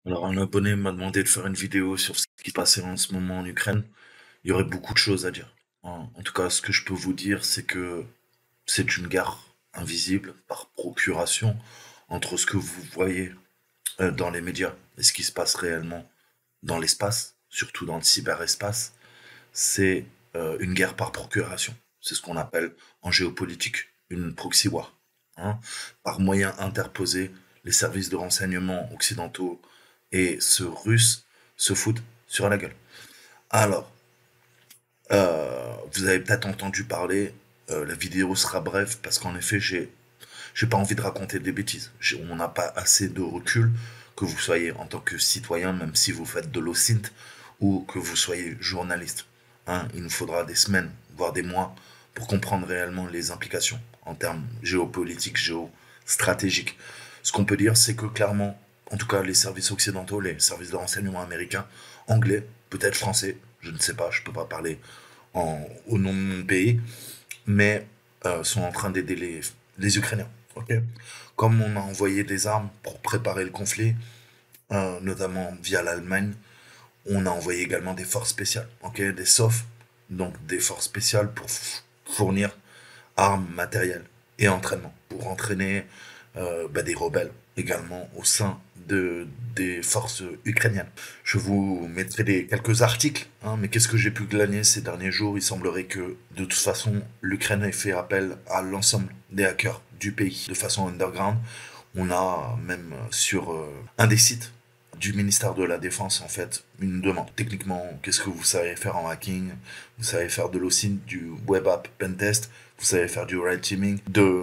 Alors, un abonné m'a demandé de faire une vidéo sur ce qui se passait en ce moment en Ukraine. Il y aurait beaucoup de choses à dire. En tout cas, ce que je peux vous dire, c'est que c'est une guerre invisible par procuration entre ce que vous voyez dans les médias et ce qui se passe réellement dans l'espace, surtout dans le cyberespace. C'est une guerre par procuration. C'est ce qu'on appelle en géopolitique une proxy war. Hein. Par moyen interposé, les services de renseignement occidentaux et ceux russes se foutent sur la gueule. Alors, vous avez peut-être entendu parler, la vidéo sera brève parce qu'en effet, j'ai pas envie de raconter des bêtises. On n'a pas assez de recul, que vous soyez en tant que citoyen, même si vous faites de l'OSINT, ou que vous soyez journaliste. Hein, il nous faudra des semaines, voire des mois, pour comprendre réellement les implications en termes géopolitiques, géostratégiques. Ce qu'on peut dire, c'est que clairement, en tout cas les services occidentaux, les services de renseignement américains, anglais, peut-être français, je ne sais pas, je peux pas parler au nom de mon pays, mais sont en train d'aider les Ukrainiens. Ok. Comme on a envoyé des armes pour préparer le conflit, notamment via l'Allemagne, on a envoyé également des forces spéciales, ok, des SOF, donc des forces spéciales pour fournir armes, matériel et entraînement, pour entraîner des rebelles également au sein des forces ukrainiennes. Je vous mettrai quelques articles, hein, mais qu'est-ce que j'ai pu glaner ces derniers jours? Il semblerait que de toute façon l'Ukraine ait fait appel à l'ensemble des hackers du pays de façon underground. On a même sur un des sites du ministère de la Défense, en fait, une demande. Techniquement, qu'est-ce que vous savez faire en hacking? Vous savez faire de l'OSINT, du web app pentest, vous savez faire du red teaming,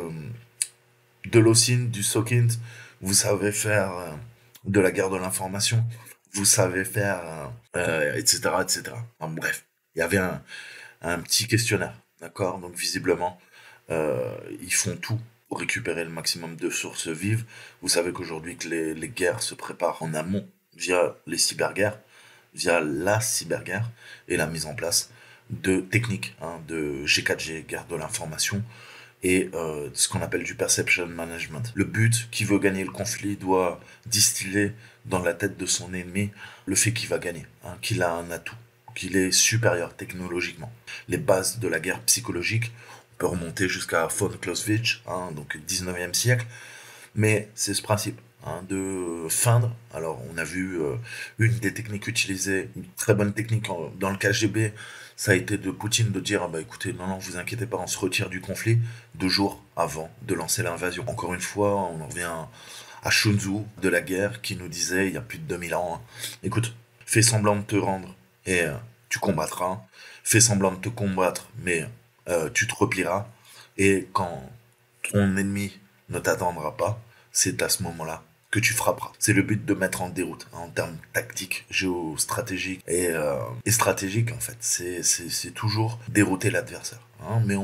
de l'OSINT, du SOCINT, vous savez faire de la guerre de l'information, vous savez faire, etc., etc. Enfin, bref, il y avait un petit questionnaire, d'accord? Donc visiblement, ils font tout pour récupérer le maximum de sources vives. Vous savez qu'aujourd'hui que les guerres se préparent en amont via les cyberguerres, via la cyberguerre et la mise en place de techniques, hein, de G4G, guerre de l'information, et ce qu'on appelle du perception management. Le but, qui veut gagner le conflit, doit distiller dans la tête de son ennemi le fait qu'il va gagner, hein, qu'il a un atout, qu'il est supérieur technologiquement. Les bases de la guerre psychologique, on peut remonter jusqu'à von Clausewitz, hein, donc 19e siècle, mais c'est ce principe, hein, de feindre. Alors, on a vu une des techniques utilisées, une très bonne technique dans le KGB, ça a été de Poutine de dire, ah bah écoutez, non, non, vous inquiétez pas, on se retire du conflit 2 jours avant de lancer l'invasion. Encore une fois, on en revient à Sun Tzu de la guerre qui nous disait, il y a plus de 2000 ans, hein, écoute, fais semblant de te rendre et tu combattras. Fais semblant de te combattre, mais tu te replieras. Et quand ton ennemi ne t'attendra pas, c'est à ce moment-là que tu frapperas. C'est le but de mettre en déroute, hein, en termes tactiques, géostratégiques et stratégiques en fait. C'est toujours dérouter l'adversaire. Hein. Mais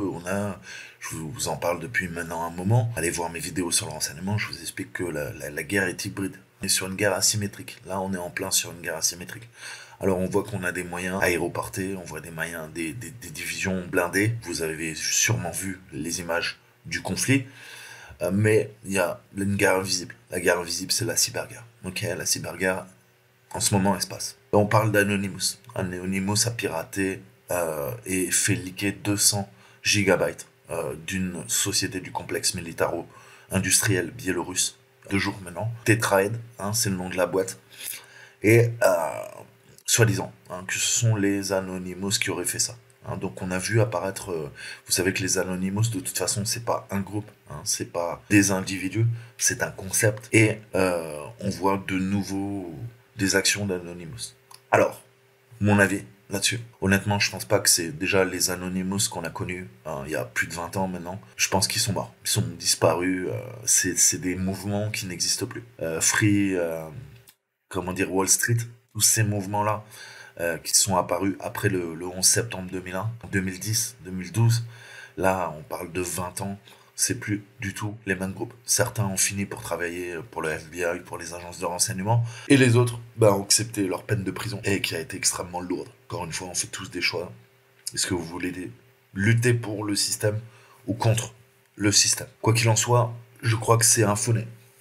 je vous en parle depuis maintenant un moment. Allez voir mes vidéos sur le renseignement, je vous explique que la guerre est hybride. On est sur une guerre asymétrique. Là, on est en plein sur une guerre asymétrique. Alors on voit qu'on a des moyens aéroportés, on voit des moyens, des divisions blindées. Vous avez sûrement vu les images du conflit. Mais il y a une guerre invisible. La guerre invisible, c'est la cyberguerre. Ok, la cyberguerre, en ce moment, elle se passe. Là, on parle d'Anonymous. Anonymous a piraté et fait leaker 200 gigabytes d'une société du complexe militaro-industriel biélorusse. 2 jours maintenant. Tetraed, hein, c'est le nom de la boîte. Et soi-disant, hein, que ce sont les Anonymous qui auraient fait ça. Hein, donc on a vu apparaître, vous savez que les Anonymous, de toute façon, c'est pas un groupe, hein, c'est pas des individus, c'est un concept. Et on voit de nouveau des actions d'Anonymous. Alors, mon avis là-dessus. Honnêtement, je pense pas que c'est déjà les Anonymous qu'on a connus il y a plus de 20 ans maintenant. Je pense qu'ils sont morts. Ils sont disparus. C'est des mouvements qui n'existent plus. Free, comment dire, Wall Street, tous ces mouvements-là qui sont apparus après le 11 septembre 2001, 2010, 2012. Là, on parle de 20 ans. C'est plus du tout les mêmes groupes. Certains ont fini pour travailler pour le FBI, pour les agences de renseignement, et les autres ont accepté leur peine de prison, et qui a été extrêmement lourde. Encore une fois, on fait tous des choix. Est-ce que vous voulez lutter pour le système ou contre le système? Quoi qu'il en soit, je crois que c'est un faux.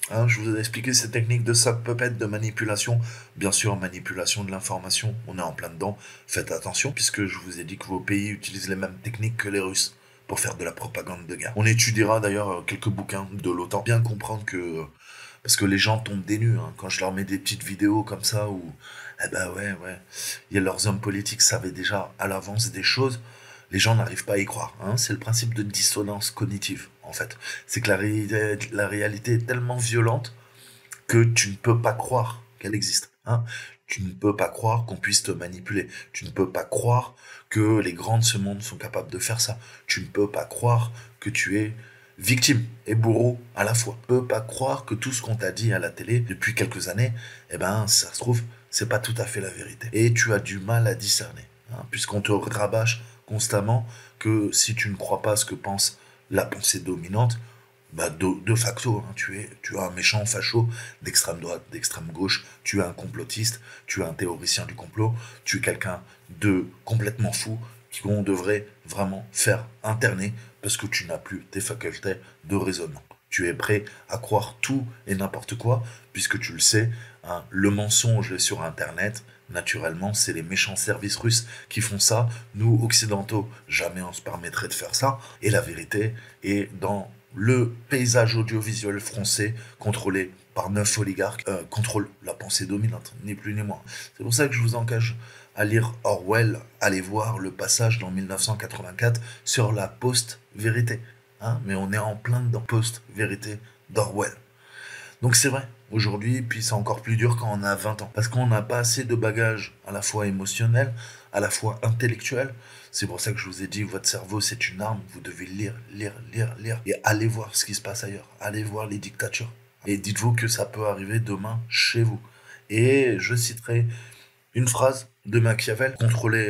Hein, je vous ai expliqué ces techniques de sock puppet, de manipulation. Bien sûr, manipulation de l'information, on est en plein dedans. Faites attention, puisque je vous ai dit que vos pays utilisent les mêmes techniques que les Russes pour faire de la propagande de guerre. On étudiera d'ailleurs quelques bouquins de l'OTAN. Bien comprendre que... Parce que les gens tombent des nues, hein, quand je leur mets des petites vidéos comme ça où... Eh ben ouais, ouais. Il y a leurs hommes politiques savaient déjà à l'avance des choses. Les gens n'arrivent pas à y croire. Hein. C'est le principe de dissonance cognitive, en fait. C'est que la réalité est tellement violente que tu ne peux pas croire qu'elle existe. Hein. Tu ne peux pas croire qu'on puisse te manipuler. Tu ne peux pas croire que les grands de ce monde sont capables de faire ça. Tu ne peux pas croire que tu es victime et bourreau à la fois. Tu ne peux pas croire que tout ce qu'on t'a dit à la télé depuis quelques années, eh ben, ça se trouve, c'est pas tout à fait la vérité. Et tu as du mal à discerner, hein, puisqu'on te rabâche constamment que si tu ne crois pas ce que pense la pensée dominante, bah de facto, hein, tu es un méchant facho d'extrême droite, d'extrême gauche, tu es un complotiste, tu es un théoricien du complot, tu es quelqu'un de complètement fou qu'on devrait vraiment faire interner parce que tu n'as plus tes facultés de raisonnement. Tu es prêt à croire tout et n'importe quoi, puisque tu le sais, hein, le mensonge est sur Internet. Naturellement, c'est les méchants services russes qui font ça. Nous, occidentaux, jamais on se permettrait de faire ça. Et la vérité est dans le paysage audiovisuel français contrôlé par 9 oligarques contrôle la pensée dominante, ni plus ni moins. C'est pour ça que je vous engage à lire Orwell, allez voir le passage dans 1984 sur la post-vérité. Hein, mais on est en plein dedans, post-vérité d'Orwell. Donc c'est vrai, aujourd'hui, puis c'est encore plus dur quand on a 20 ans. Parce qu'on n'a pas assez de bagages à la fois émotionnels, à la fois intellectuels. C'est pour ça que je vous ai dit, votre cerveau c'est une arme, vous devez lire, lire, lire, lire. Et allez voir ce qui se passe ailleurs, allez voir les dictatures. Et dites-vous que ça peut arriver demain chez vous. Et je citerai une phrase de Machiavel, contrôler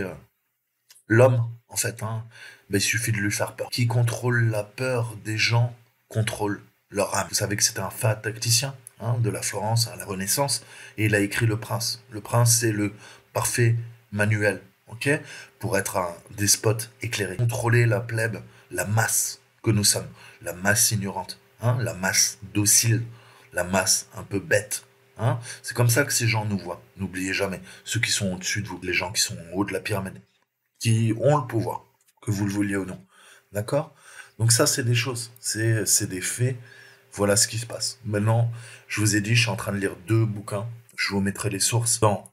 l'homme, en fait, hein, ben, il suffit de lui faire peur. Qui contrôle la peur des gens contrôle leur âme. Vous savez que c'était un fat tacticien, hein, de la Florence à la Renaissance, et il a écrit Le Prince. Le Prince, c'est le parfait manuel, ok, pour être un despote éclairé. Contrôler la plèbe, la masse que nous sommes, la masse ignorante, hein, la masse docile, la masse un peu bête. Hein. C'est comme ça que ces gens nous voient. N'oubliez jamais, ceux qui sont au-dessus de vous, les gens qui sont en haut de la pyramide, qui ont le pouvoir, que vous le vouliez ou non. D'accord? Donc ça, c'est des choses, c'est des faits. Voilà ce qui se passe. Maintenant, je vous ai dit, je suis en train de lire 2 bouquins. Je vous mettrai les sources dans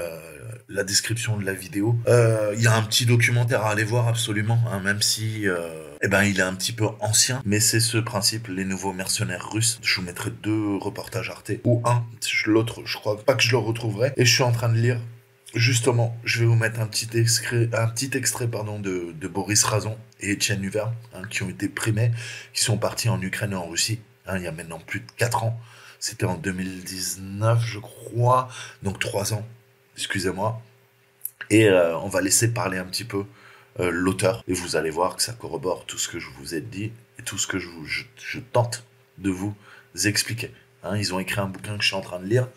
la description de la vidéo. Il y a un petit documentaire à aller voir absolument, hein, même si eh ben, il est un petit peu ancien. Mais c'est ce principe, les nouveaux mercenaires russes. Je vous mettrai 2 reportages Arte, ou l'autre, je crois pas que je le retrouverai. Et je suis en train de lire. Justement, je vais vous mettre un petit extrait pardon, de Boris Razon et Étienne Huvert, hein, qui ont été primés, qui sont partis en Ukraine et en Russie, hein, il y a maintenant plus de 4 ans. C'était en 2019, je crois, donc 3 ans, excusez-moi. Et on va laisser parler un petit peu l'auteur, et vous allez voir que ça corrobore tout ce que je vous ai dit, et tout ce que je tente de vous expliquer. Hein, ils ont écrit un bouquin que je suis en train de lire,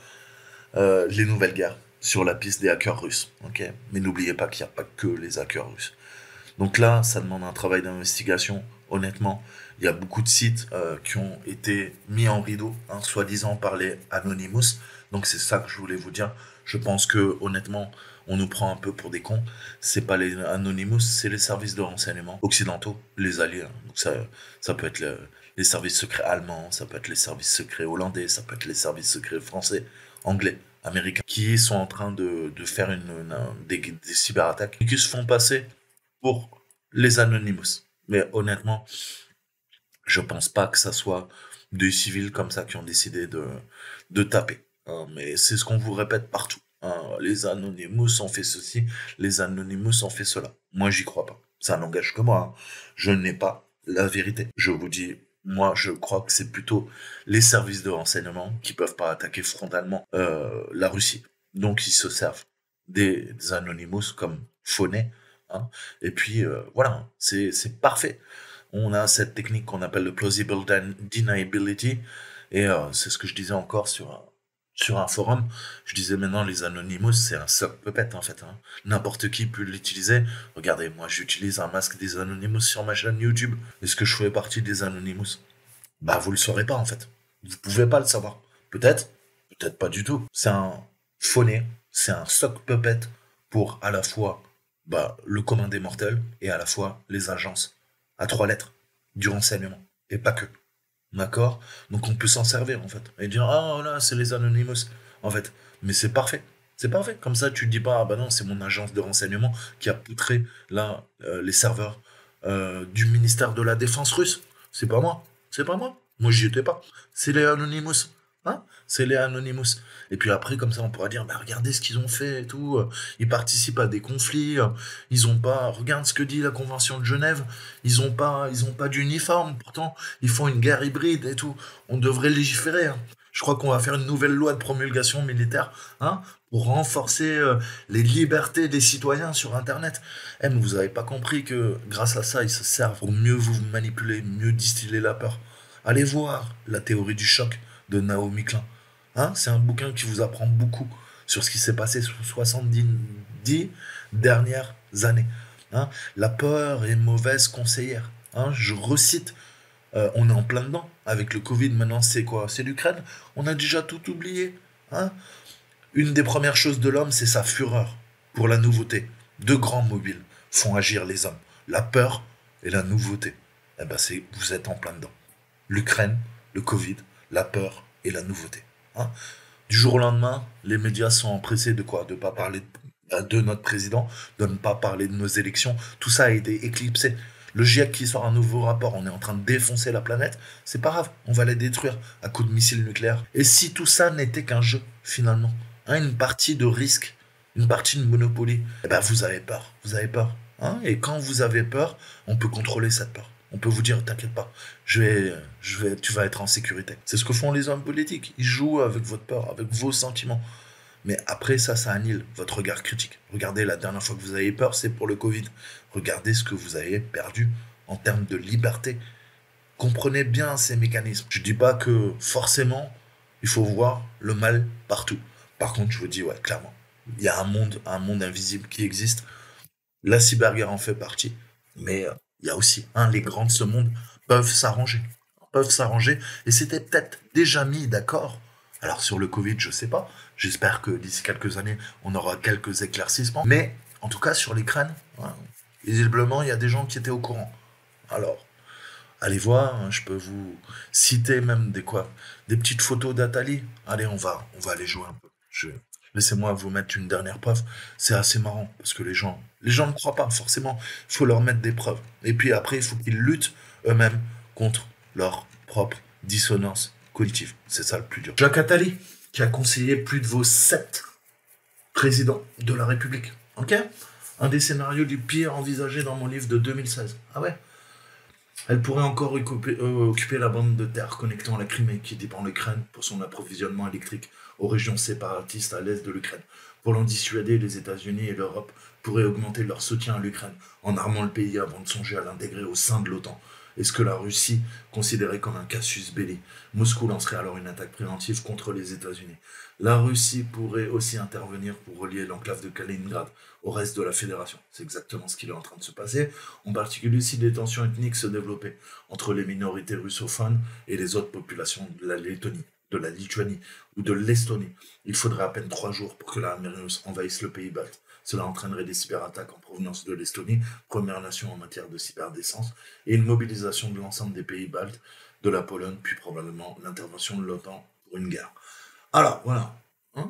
Les Nouvelles Guerres, sur la piste des hackers russes. Okay, mais n'oubliez pas qu'il n'y a pas que les hackers russes. Donc là, ça demande un travail d'investigation. Honnêtement, il y a beaucoup de sites qui ont été mis en rideau, hein, soi-disant par les Anonymous. Donc c'est ça que je voulais vous dire. Je pense que honnêtement, on nous prend un peu pour des cons. C'est pas les Anonymous, c'est les services de renseignement occidentaux, les alliés. Hein. Donc ça peut être les services secrets allemands, ça peut être les services secrets hollandais, ça peut être les services secrets français, anglais, américains, qui sont en train de faire des cyberattaques et qui se font passer pour les Anonymous. Mais honnêtement, je pense pas que ça soit des civils comme ça qui ont décidé de taper. Hein. Mais c'est ce qu'on vous répète partout. Hein. Les Anonymous ont fait ceci, les Anonymous ont fait cela. Moi, j'y crois pas. Ça n'engage que moi. Hein. Je n'ai pas la vérité. Je vous dis, moi, je crois que c'est plutôt les services de renseignement qui peuvent pas attaquer frontalement la Russie. Donc, ils se servent des Anonymous comme fauné. Hein. Et puis, voilà, c'est parfait. On a cette technique qu'on appelle le plausible deniability. Et c'est ce que je disais encore sur un forum. Je disais maintenant, les Anonymous, c'est un sock puppet en fait. Hein. N'importe qui peut l'utiliser. Regardez, moi j'utilise un masque des Anonymous sur ma chaîne YouTube. Est-ce que je fais partie des Anonymous? Bah, vous le saurez pas en fait. Vous pouvez pas le savoir. Peut-être, peut-être pas du tout. C'est un faux-nez, c'est un sock puppet pour à la fois le commun des mortels et à la fois les agences à 3 lettres du renseignement. Et pas que. D'accord. Donc on peut s'en servir en fait. Et dire, ah là, c'est les Anonymous. En fait. Mais c'est parfait. C'est parfait. Comme ça, tu te dis pas, ah bah non, c'est mon agence de renseignement qui a poutré là les serveurs du ministère de la Défense russe. C'est pas moi. C'est pas moi. Moi, j'y étais pas. C'est les Anonymous. Hein? C'est les Anonymous. Et puis après, comme ça, on pourra dire, bah regardez ce qu'ils ont fait et tout. Ils participent à des conflits. Ils ont pas. Regarde ce que dit la Convention de Genève. Ils ont pas d'uniforme. Pourtant, ils font une guerre hybride et tout. On devrait légiférer. Hein. Je crois qu'on va faire une nouvelle loi de promulgation militaire, hein, pour renforcer les libertés des citoyens sur Internet. Eh, mais vous avez pas compris que grâce à ça, ils se servent pour mieux vous manipuler, mieux distiller la peur. Allez voir la théorie du choc de Naomi Klein. Hein, c'est un bouquin qui vous apprend beaucoup sur ce qui s'est passé sur 70 dernières années. Hein. La peur est mauvaise conseillère. Hein. Je recite, on est en plein dedans. Avec le Covid, maintenant, c'est quoi? C'est l'Ukraine. On a déjà tout oublié. Hein. Une des premières choses de l'homme, c'est sa fureur pour la nouveauté. Deux grands mobiles font agir les hommes. La peur et la nouveauté. Eh ben, vous êtes en plein dedans. L'Ukraine, le Covid, la peur et la nouveauté. Hein. Du jour au lendemain, les médias sont empressés de quoi? De ne pas parler de notre président, de ne pas parler de nos élections. Tout ça a été éclipsé. Le GIEC qui sort un nouveau rapport, on est en train de défoncer la planète, c'est pas grave, on va les détruire à coups de missiles nucléaires. Et si tout ça n'était qu'un jeu, finalement, hein, une partie de risque, une partie de Monopoly, eh ben vous avez peur, vous avez peur. Hein, et quand vous avez peur, on peut contrôler cette peur. On peut vous dire, t'inquiète pas, tu vas être en sécurité. C'est ce que font les hommes politiques. Ils jouent avec votre peur, avec vos sentiments. Mais après ça annule votre regard critique. Regardez, la dernière fois que vous avez peur, c'est pour le Covid. Regardez ce que vous avez perdu en termes de liberté. Comprenez bien ces mécanismes. Je ne dis pas que forcément, il faut voir le mal partout. Par contre, je vous dis, ouais, clairement, il y a un monde invisible qui existe. La cyberguerre en fait partie. Mais il y a aussi, les grands de ce monde peuvent s'arranger. Peuvent s'arranger. Et c'était peut-être déjà mis d'accord. Alors sur le Covid, je sais pas. J'espère que d'ici quelques années, on aura quelques éclaircissements. Mais en tout cas, sur l'écran, visiblement, il y a des gens qui étaient au courant. Alors, allez voir, hein, je peux vous citer même des petites photos d'Atali. Allez, on va aller jouer un peu. Laissez-moi vous mettre une dernière preuve. C'est assez marrant parce que les gens ne croient pas forcément. Il faut leur mettre des preuves. Et puis après, il faut qu'ils luttent eux-mêmes contre leur propre dissonance cognitive. C'est ça le plus dur. Jacques Attali, qui a conseillé plus de vos 7 présidents de la République. Ok? Un des scénarios du pire envisagé dans mon livre de 2016. Ah ouais? Elle pourrait encore occuper la bande de terre connectant la Crimée, qui dépend de l'Ukraine pour son approvisionnement électrique aux régions séparatistes à l'est de l'Ukraine. Pour l'en dissuader, les États-Unis et l'Europe pourraient augmenter leur soutien à l'Ukraine en armant le pays avant de songer à l'intégrer au sein de l'OTAN. Est-ce que la Russie considérait comme un casus belli? Moscou lancerait alors une attaque préventive contre les États-Unis. La Russie pourrait aussi intervenir pour relier l'enclave de Kaliningrad au reste de la fédération. C'est exactement ce qui est en train de se passer. En particulier si des tensions ethniques se développaient entre les minorités russophones et les autres populations de la Lettonie, de la Lituanie ou de l'Estonie. Il faudrait à peine 3 jours pour que l'armée russe envahisse le pays balte. Cela entraînerait des cyberattaques en provenance de l'Estonie, première nation en matière de cyberdéfense, et une mobilisation de l'ensemble des pays baltes, de la Pologne, puis probablement l'intervention de l'OTAN pour une guerre. Alors, voilà. Hein,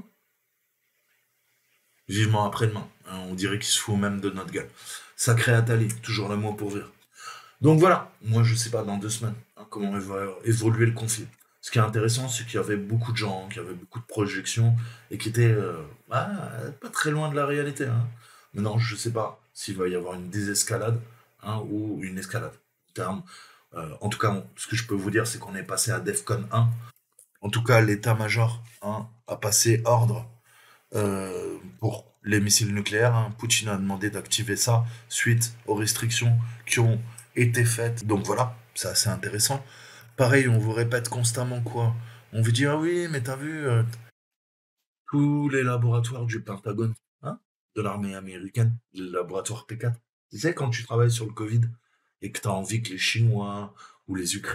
vivement après-demain. Hein, on dirait qu'il se fout même de notre gueule. Sacré Attali, toujours le mot pour rire. Donc voilà, moi je sais pas dans 2 semaines comment va évoluer le conflit. Ce qui est intéressant, c'est qu'il y avait beaucoup de gens, qu'il y avait beaucoup de projections et qui étaient pas très loin de la réalité. Hein. Maintenant, je sais pas s'il va y avoir une désescalade ou une escalade. En tout cas, ce que je peux vous dire, c'est qu'on est passé à DEFCON 1. En tout cas, l'état-major a passé ordre pour les missiles nucléaires. Hein. Poutine a demandé d'activer ça suite aux restrictions qui ont été faites. Donc voilà, c'est assez intéressant. Pareil, on vous répète constamment quoi? On vous dit, ah oui, mais t'as vu tous les laboratoires du Pentagone, hein, de l'armée américaine, le laboratoire P4. Tu sais, quand tu travailles sur le Covid et que tu as envie que les Chinois ou les Ukrainiens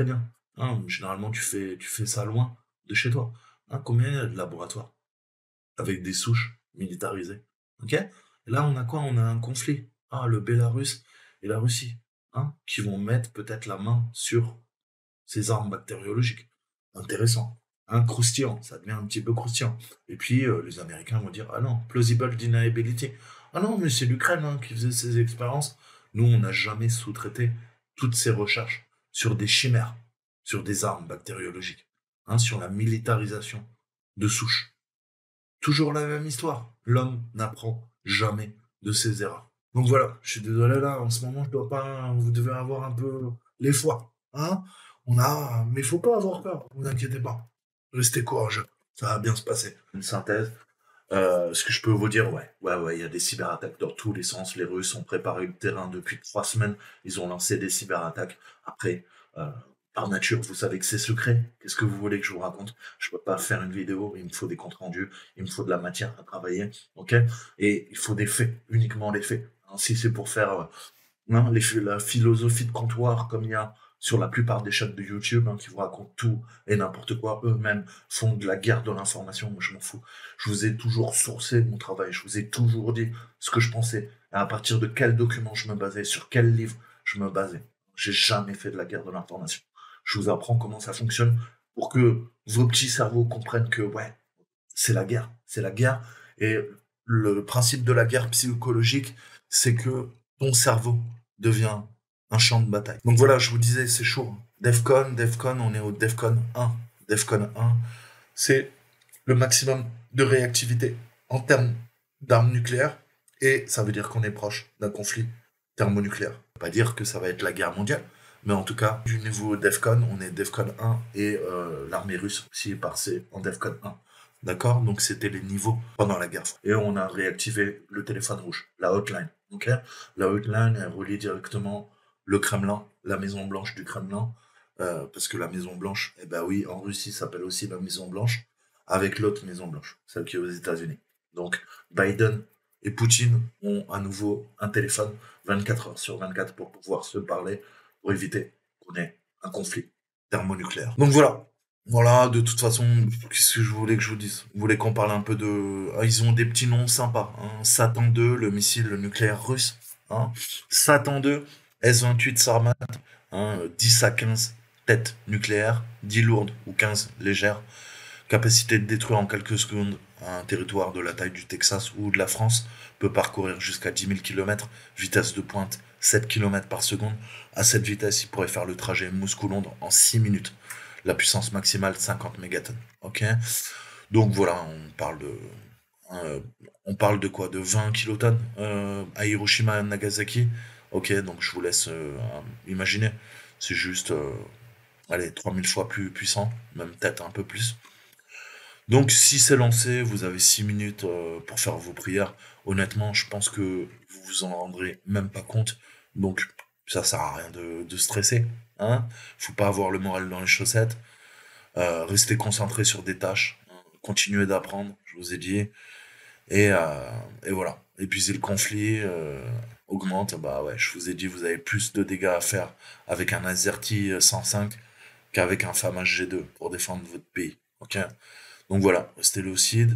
Hein, généralement, tu fais ça loin de chez toi. Hein, combien il y a de laboratoires avec des souches militarisées? Ok? Et là, on a quoi? On a un conflit. Ah, le Bélarus et la Russie, hein, qui vont mettre peut-être la main sur ces armes bactériologiques. Intéressant. Un croustillant, ça devient un petit peu croustillant. Et puis, les Américains vont dire, ah non, plausible deniability. Ah non, mais c'est l'Ukraine, hein, qui faisait ces expériences. Nous, on n'a jamais sous-traité toutes ces recherches sur des chimères, sur des armes bactériologiques, hein, sur la militarisation de souches. Toujours la même histoire. L'homme n'apprend jamais de ses erreurs. Donc voilà, je suis désolé là, en ce moment, je dois pas, vous devez avoir un peu les foies, hein. Mais faut pas avoir peur, vous inquiétez pas. Restez courageux, ça va bien se passer. Une synthèse. Ce que je peux vous dire, ouais, il y a des cyberattaques dans tous les sens. Les Russes ont préparé le terrain depuis 3 semaines. Ils ont lancé des cyberattaques. Après, euh, par nature, vous savez que c'est secret. Qu'est-ce que vous voulez que je vous raconte? Je peux pas faire une vidéo. Il me faut des comptes rendus. Il me faut de la matière à travailler. Ok? Et il faut des faits, uniquement des faits. Hein, si c'est pour faire hein, la philosophie de comptoir comme il y a sur la plupart des chaînes de YouTube hein, qui vous racontent tout et n'importe quoi, eux-mêmes font de la guerre de l'information, moi je m'en fous. Je vous ai toujours sourcé mon travail, je vous ai toujours dit ce que je pensais, et à partir de quel document je me basais, sur quel livre je me basais. J'ai jamais fait de la guerre de l'information. Je vous apprends comment ça fonctionne pour que vos petits cerveaux comprennent que ouais, c'est la guerre, et le principe de la guerre psychologique, c'est que ton cerveau devient un champ de bataille. Donc voilà, je vous disais, c'est chaud. Defcon, on est au Defcon 1. Defcon 1, c'est le maximum de réactivité en termes d'armes nucléaires, et ça veut dire qu'on est proche d'un conflit thermonucléaire. Ça veut pas dire que ça va être la guerre mondiale, mais en tout cas, du niveau Defcon, on est Defcon 1, et l'armée russe aussi est passée en Defcon 1. D'accord? Donc c'était les niveaux pendant la guerre. Et on a réactivé le téléphone rouge, la hotline. Ok? La hotline, elle relie directement le Kremlin, la Maison Blanche du Kremlin, parce que la Maison Blanche, eh ben oui, en Russie, ça s'appelle aussi la Maison Blanche, avec l'autre Maison Blanche, celle qui est aux États-Unis. Donc Biden et Poutine ont à nouveau un téléphone 24 heures sur 24 pour pouvoir se parler, pour éviter qu'on ait un conflit thermonucléaire. Donc voilà. Voilà, de toute façon, qu'est-ce que je voulais que je vous dise? Vous voulez qu'on parle un peu de... Ah, ils ont des petits noms sympas. Hein. Satan 2, le missile nucléaire russe. Hein. Satan 2, S-28 Sarmat, hein, 10 à 15 têtes nucléaires, 10 lourdes ou 15 légères. Capacité de détruire en quelques secondes un territoire de la taille du Texas ou de la France, peut parcourir jusqu'à 10 000 km, vitesse de pointe 7 km par seconde. À cette vitesse, il pourrait faire le trajet Moscou-Londres en 6 minutes. La puissance maximale 50 mégatonnes. Ok. Donc voilà, euh, on parle de quoi? De 20 kilotonnes à Hiroshima et Nagasaki. Ok, donc je vous laisse imaginer. C'est juste, allez, 3000 fois plus puissant, même peut-être un peu plus. Donc si c'est lancé, vous avez 6 minutes pour faire vos prières. Honnêtement, je pense que vous vous en rendrez même pas compte. Donc ça sert à rien de stresser. Hein. Faut pas avoir le moral dans les chaussettes. Rester concentré sur des tâches. Continuer d'apprendre, je vous ai dit. Et voilà. Et puis si le conflit augmente, bah ouais, je vous ai dit, vous avez plus de dégâts à faire avec un Azerty 105 qu'avec un FAMAS G2 pour défendre votre pays. Ok. Donc voilà, restez lucide.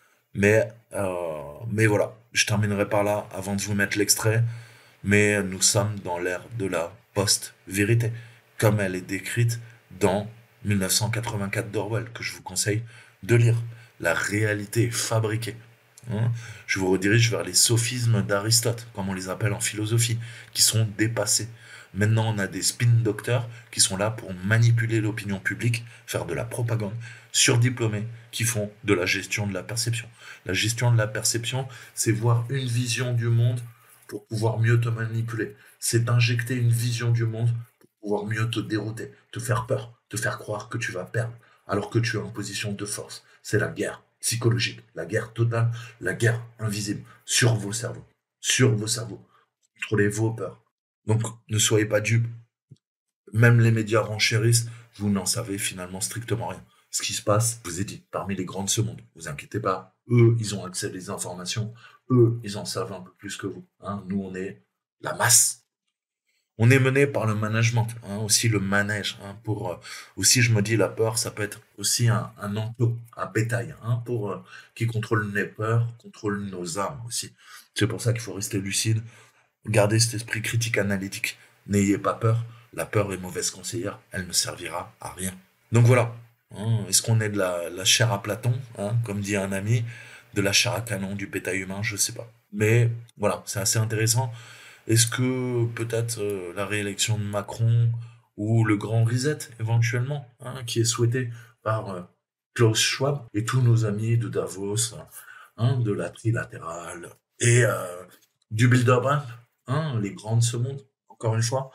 Mais voilà, je terminerai par là avant de vous mettre l'extrait. Mais nous sommes dans l'ère de la post-vérité, comme elle est décrite dans 1984 d'Orwell, que je vous conseille de lire. La réalité est fabriquée. Hein. Je vous redirige vers les sophismes d'Aristote, comme on les appelle en philosophie, qui sont dépassés. Maintenant, on a des spin doctors qui sont là pour manipuler l'opinion publique, faire de la propagande, surdiplômés qui font de la gestion de la perception. La gestion de la perception, c'est voir une vision du monde pour pouvoir mieux te manipuler. C'est injecter une vision du monde pour pouvoir mieux te dérouter, te faire peur, te faire croire que tu vas perdre, alors que tu es en position de force. C'est la guerre psychologique, la guerre totale, la guerre invisible, sur vos cerveaux. Sur vos cerveaux. Contrôlez vos peurs. Donc, ne soyez pas dupes. Même les médias renchérissent, vous n'en savez finalement strictement rien. Ce qui se passe, je vous ai dit, parmi les grands de ce monde, vous inquiétez pas, eux, ils ont accès à des informations, eux, ils en savent un peu plus que vous. Hein. Nous, on est la masse. On est mené par le management, hein, aussi le manège. Hein, aussi, je me dis, la peur, ça peut être aussi un enclos, un bétail, hein, qui contrôle nos peurs, contrôle nos âmes aussi. C'est pour ça qu'il faut rester lucide, garder cet esprit critique analytique. N'ayez pas peur. La peur est mauvaise conseillère, elle ne servira à rien. Donc voilà. Hein, est-ce qu'on est de la chair à Platon, hein, comme dit un ami, de la chair à canon, du bétail humain, je sais pas. Mais voilà, c'est assez intéressant. Est-ce que peut-être la réélection de Macron ou le grand reset éventuellement, hein, qui est souhaité par Klaus Schwab et tous nos amis de Davos, hein, de la trilatérale et du Bilderberg, hein, les grands de ce monde, encore une fois.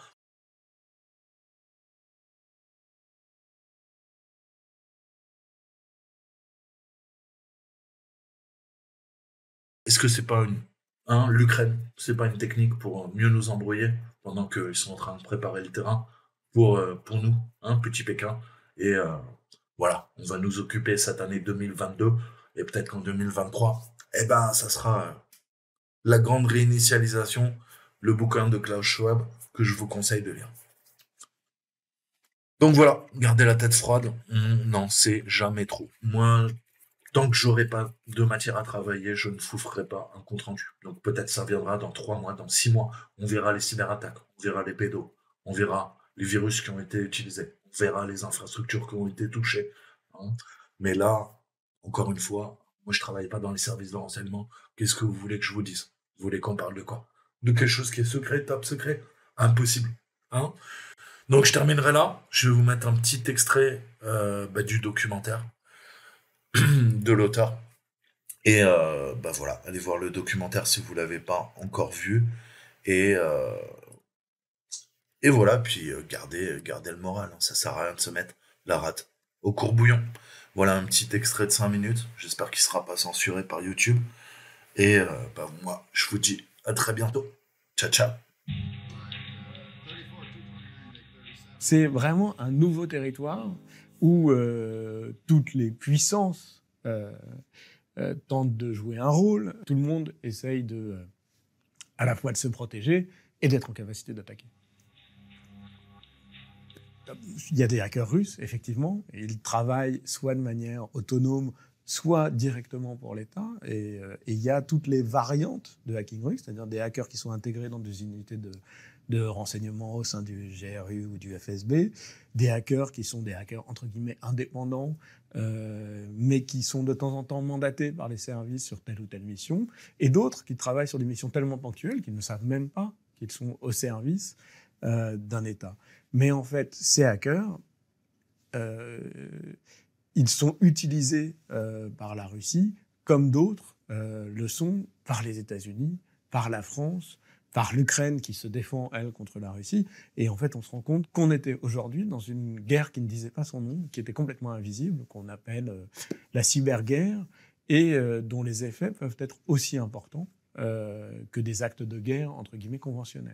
Est-ce que c'est pas l'Ukraine, c'est pas une technique pour mieux nous embrouiller pendant qu'ils sont en train de préparer le terrain pour nous, hein, petit Pékin. Et voilà, on va nous occuper cette année 2022 et peut-être qu'en 2023, eh ben, ça sera la grande réinitialisation, le bouquin de Klaus Schwab que je vous conseille de lire. Donc voilà, gardez la tête froide, on n'en sait jamais trop. Moi, tant que j'aurai pas de matière à travailler, je ne vous ferai pas un compte rendu. Donc peut-être ça viendra dans 3 mois, dans 6 mois. On verra les cyberattaques, on verra les pédos, on verra les virus qui ont été utilisés, on verra les infrastructures qui ont été touchées. Hein. Mais là, encore une fois, moi je travaille pas dans les services de renseignement. Qu'est-ce que vous voulez que je vous dise? Vous voulez qu'on parle de quoi? De quelque chose qui est secret, top secret? Impossible. Hein. Donc je terminerai là. Je vais vous mettre un petit extrait du documentaire de l'auteur. Et bah voilà, allez voir le documentaire si vous l'avez pas encore vu. Et, euh, et voilà, puis gardez le moral. Hein, ça sert à rien de se mettre la rate au courbouillon. Voilà un petit extrait de 5 minutes. J'espère qu'il sera pas censuré par YouTube. Et bah moi, je vous dis à très bientôt. Ciao, ciao. C'est vraiment un nouveau territoire où toutes les puissances tentent de jouer un rôle. Tout le monde essaye à la fois de se protéger et d'être en capacité d'attaquer. Il y a des hackers russes, effectivement, et ils travaillent soit de manière autonome, soit directement pour l'État. Et il y a toutes les variantes de hacking russe, c'est-à-dire des hackers qui sont intégrés dans des unités de renseignement au sein du GRU ou du FSB, des hackers qui sont des hackers entre guillemets indépendants, mais qui sont de temps en temps mandatés par les services sur telle ou telle mission, et d'autres qui travaillent sur des missions tellement ponctuelles qu'ils ne savent même pas qu'ils sont au service d'un État. Mais en fait, ces hackers, ils sont utilisés par la Russie comme d'autres le sont par les États-Unis, par la France, par l'Ukraine qui se défend, elle, contre la Russie. Et en fait, on se rend compte qu'on était aujourd'hui dans une guerre qui ne disait pas son nom, qui était complètement invisible, qu'on appelle la cyberguerre, et dont les effets peuvent être aussi importants que des actes de guerre, entre guillemets, conventionnels.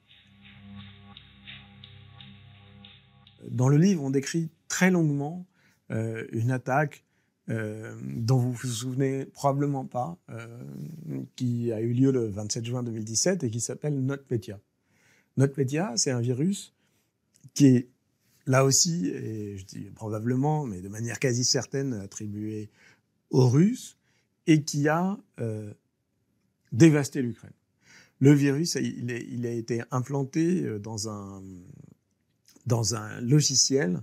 Dans le livre, on décrit très longuement une attaque dont vous vous souvenez probablement pas, qui a eu lieu le 27 juin 2017 et qui s'appelle NotPetya. NotPetya, c'est un virus qui est là aussi, et je dis probablement, mais de manière quasi certaine, attribué aux Russes et qui a dévasté l'Ukraine. Le virus, il a été implanté dans un logiciel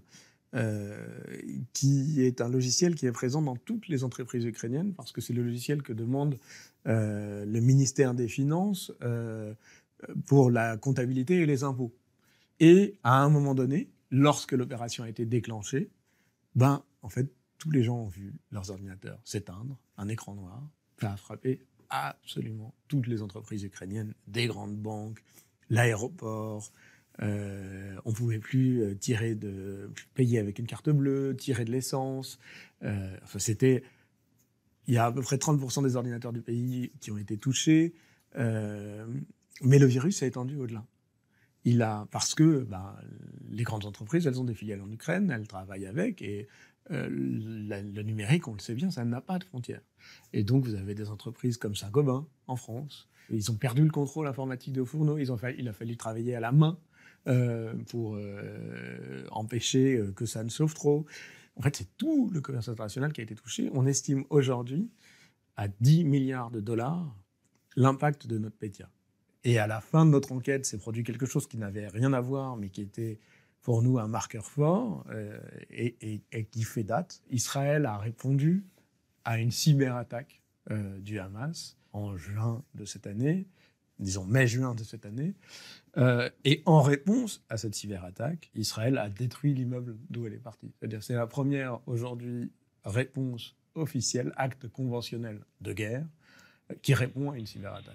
qui est un logiciel qui est présent dans toutes les entreprises ukrainiennes, parce que c'est le logiciel que demande le ministère des Finances pour la comptabilité et les impôts. Et à un moment donné, lorsque l'opération a été déclenchée, en fait, tous les gens ont vu leurs ordinateurs s'éteindre, un écran noir. Ça a frappé absolument toutes les entreprises ukrainiennes, des grandes banques, l'aéroport. On ne pouvait plus payer avec une carte bleue, tirer de l'essence. Il y a à peu près 30% des ordinateurs du pays qui ont été touchés. Mais le virus s'est étendu au-delà. Parce que les grandes entreprises, elles ont des filiales en Ukraine, elles travaillent avec, et le numérique, on le sait bien, ça n'a pas de frontières. Et donc, vous avez des entreprises comme Saint-Gobain, en France. Ils ont perdu le contrôle informatique de fourneaux. Il a fallu travailler à la main pour empêcher que ça ne chauffe trop. En fait, c'est tout le commerce international qui a été touché. On estime aujourd'hui à 10 milliards de dollars l'impact de notre PETIA. Et à la fin de notre enquête, s'est produit quelque chose qui n'avait rien à voir, mais qui était pour nous un marqueur fort et qui fait date. Israël a répondu à une cyberattaque du Hamas en juin de cette année, disons mai-juin de cette année. Et en réponse à cette cyberattaque, Israël a détruit l'immeuble d'où elle est partie. C'est-à-dire c'est la première aujourd'hui réponse officielle, acte conventionnel de guerre, qui répond à une cyberattaque.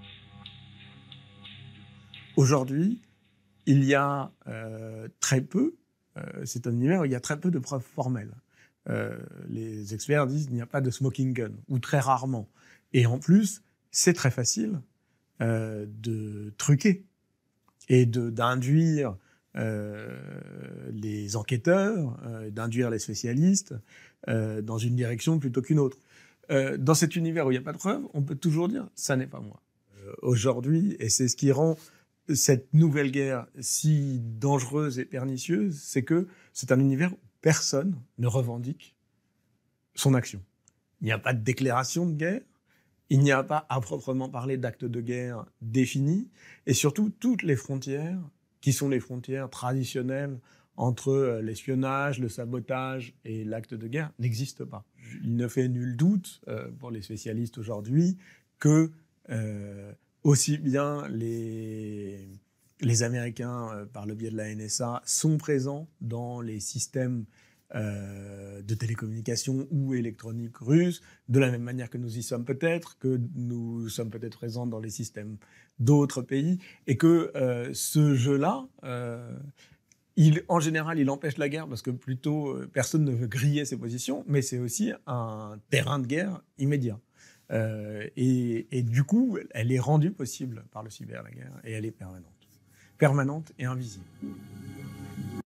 Aujourd'hui, il y a très peu, c'est un univers où il y a très peu de preuves formelles. Les experts disent qu'il n'y a pas de smoking gun, ou très rarement. Et en plus, c'est très facile de truquer et d'induire les enquêteurs, d'induire les spécialistes dans une direction plutôt qu'une autre. Dans cet univers où il n'y a pas de preuves, on peut toujours dire « ça n'est pas moi ». Aujourd'hui, et c'est ce qui rend cette nouvelle guerre si dangereuse et pernicieuse, c'est que c'est un univers où personne ne revendique son action. Il n'y a pas de déclaration de guerre, il n'y a pas à proprement parler d'acte de guerre défini, et surtout toutes les frontières, qui sont les frontières traditionnelles entre l'espionnage, le sabotage et l'acte de guerre, n'existent pas. Il ne fait nul doute, pour les spécialistes aujourd'hui, que aussi bien les Américains, par le biais de la NSA, sont présents dans les systèmes de télécommunications ou électroniques russes, de la même manière que nous y sommes peut-être, que nous sommes peut-être présents dans les systèmes d'autres pays, et que ce jeu-là, en général, il empêche la guerre parce que plutôt personne ne veut griller ses positions, mais c'est aussi un terrain de guerre immédiat. Et du coup, elle est rendue possible par le cyber, la guerre, et elle est permanente et invisible.